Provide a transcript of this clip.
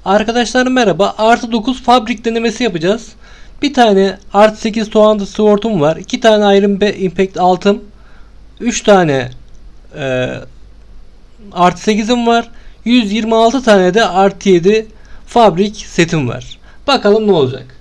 Arkadaşlar merhaba. Artı 9 fabrik denemesi yapacağız. Bir tane artı 8 Tohanda Sword'um var. 2 tane Iron Impact altım. 3 tane artı 8'im var. 126 tane de artı 7 fabrik setim var. Bakalım ne olacak.